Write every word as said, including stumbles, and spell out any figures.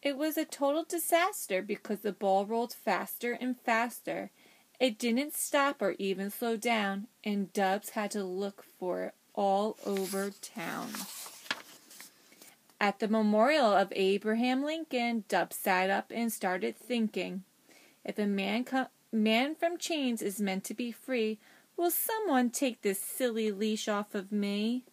It was a total disaster because the ball rolled faster and faster. It didn't stop or even slow down, and Dubs had to look for it all over town. At the memorial of Abraham Lincoln, Dubs sat up and started thinking. If a man, com- man from chains is meant to be free, will someone take this silly leash off of me?